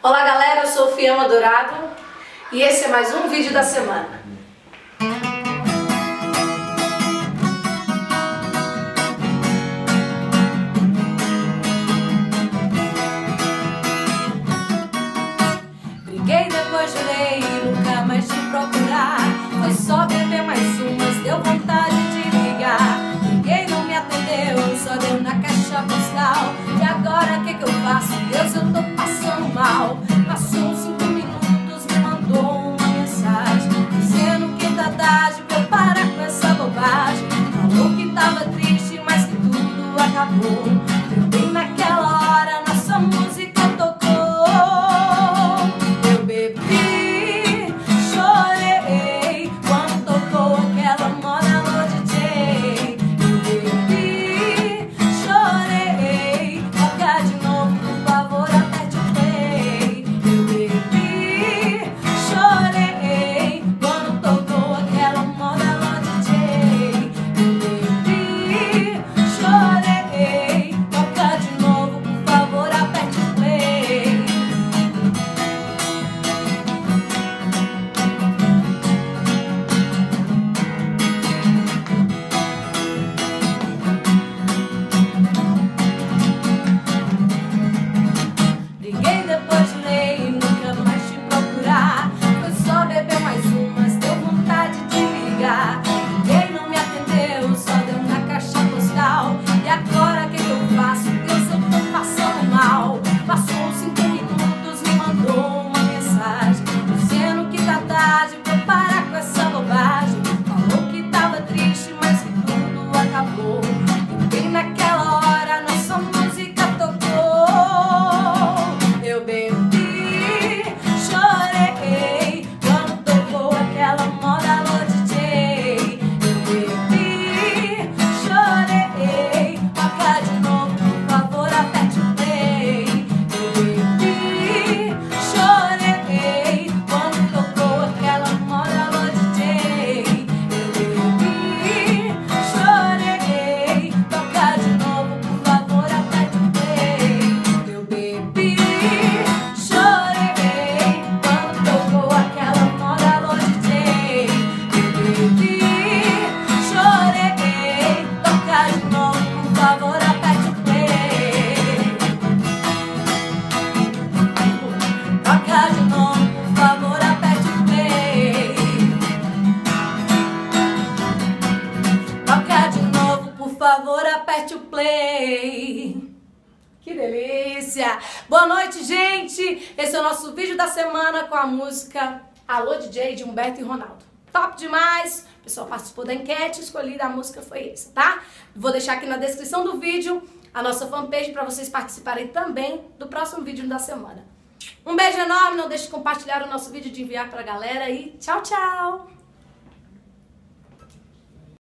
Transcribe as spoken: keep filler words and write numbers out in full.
Olá galera, eu sou Fiamma Dourado e esse é mais um vídeo da semana. Briguei, depois jurei e nunca mais te procurar. Foi só beber mais umas, deu vontade de ligar. Liguei, não me atendeu, só deu na caixa postal. E agora o que que eu faço? Deus, eu tô passando mal. Passou cinco minutos, me mandou uma mensagem dizendo que tá tarde pra eu parar com essa bobagem. Falou que tava triste, mas que tudo acabou. Eu bem naquela hora, nossa música tocou. Eu bebi, chorei quando tocou aquela moda no D J. Eu bebi, chorei, toca de novo, por favor, aperte o play. Eu bebi, chorei quando tocou aquela moda no D J. Eu bebi, chorei, toca de novo, por favor, aperte o play. Liguei, depois jurei e nunca mais te procurar. Foi só beber mais umas, deu vontade de ligar. Liguei, não me atendeu, só deu na caixa postal. E agora o que que eu faço? Deus, eu tô passando mal. Passou cinco minutos, me mandou uma mensagem dizendo que tá tarde pra eu parar com essa bobagem. Falou que tava triste, mas que tudo acabou. E bem naquela hora, nossa música tocou. Eu bebi, chorei quando tocou aquela moda no D J. Eu bebi, chorei, toca de novo, por favor, aperte o play. Eu bebi, chorei quando tocou aquela moda no D J. Eu bebi, chorei, toca de novo, por favor, aperte o play. Eu bebi, chorei quando tocou aquela moda no D J. Eu bebi, chorei, toca de novo, por favor, aperte o play. Toca de novo, por favor, aperte o play. Toca de novo, por favor, aperte o play. Que delícia! Boa noite, gente! Esse é o nosso vídeo da semana com a música Alô D J de Humberto e Ronaldo. Top demais! O pessoal participou da enquete, escolhida a música foi essa, tá? Vou deixar aqui na descrição do vídeo a nossa fanpage para vocês participarem também do próximo vídeo da semana. Um beijo enorme, não deixe de compartilhar o nosso vídeo, de enviar pra galera e tchau, tchau!